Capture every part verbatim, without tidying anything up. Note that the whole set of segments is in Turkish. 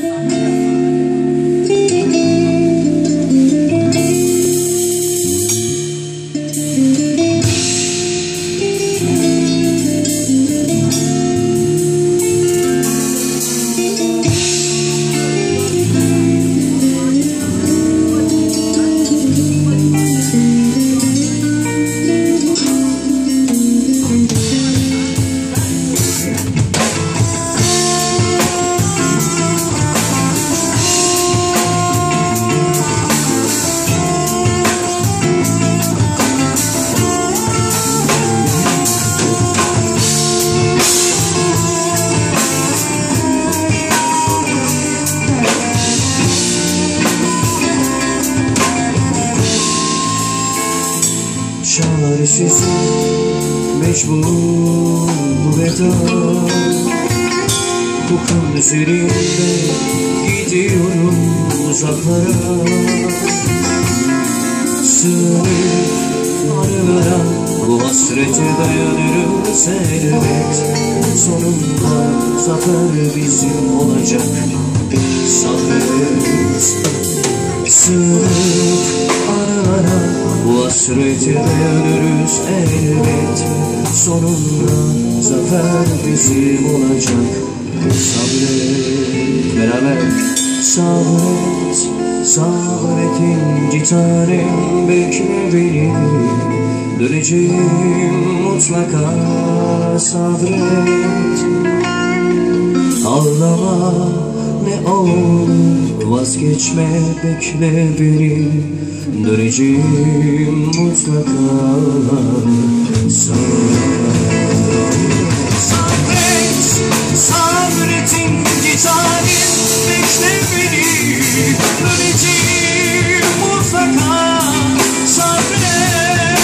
Çaresiz, mecbur bu veda. Bu kan üzerinde gidiyorum uzaklara. Sığınıp arılara bu hasrete dayanırız elbet. Sonunda zafer bizim olacak, sabret. Sığınıp arılara bu hasrete dayanırız elbet. Sonunda zafer bizim olacak, sabret. Beraber sabret, sabret inci tanem, bekle beni, döneceğim mutlaka, sabret. Ağlama ne olur, vazgeçme, bekle beni, döneceğim mutlaka, sabret. Sabret, sabret inci tanem, bekle beni, döneceğim mutlaka, sabret.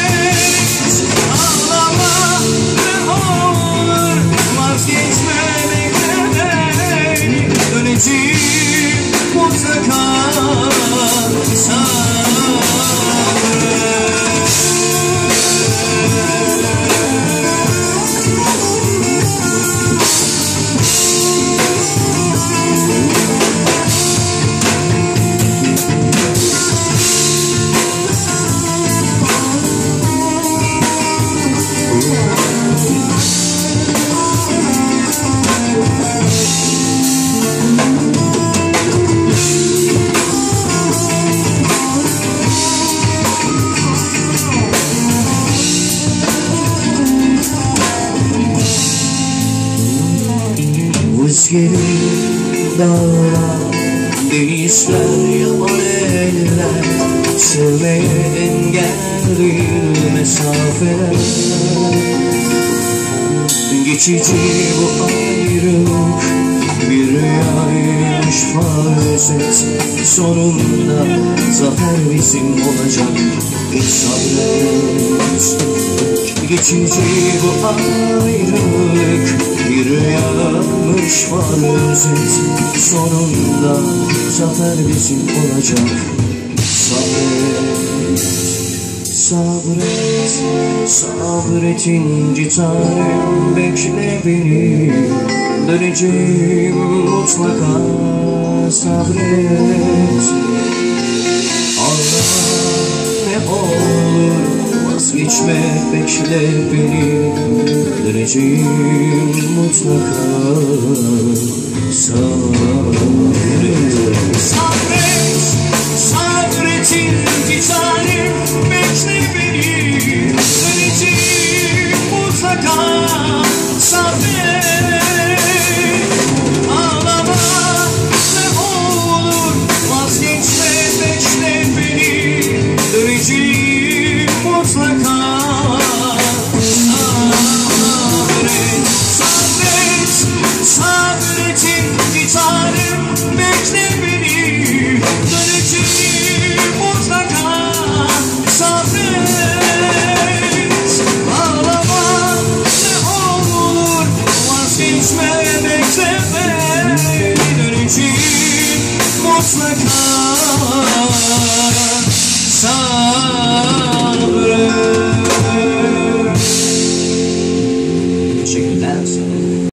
Ağlama ne olur, vazgeçme, bekle beni, döneceğim mutlaka, sabret. Rüzgarın dağlar, denizler, yaban eller, sevmeye engel değil mesafeler. Geçici bu ayrılık, bir rüyaymış farz et. Sonunda zafer bizim olacak, sabret. Geçici bu ayrılık, bir rüyaymış farz et. Sonunda zafer bizim olacak, sabret. Sabret, sabret inci tanem, bekle beni, döneceğim mutlaka, sabret. Ağlama ne olur, vazgeçme, bekle beni, döneceğim mutlaka, sabret. Sabret, sabret inci tanem, bekle beni, döneceğim mutlaka, sabret. Ağlama ne olur, vazgeçme, bekle beni, döneceğim mutlaka, sabret. Sabret, sabret inci tanem, bekle beni, döneceğim mutlaka, sabret. Ağlama ne olur, vazgeçme, bekle beni, döneceğim mutlaka, sabret.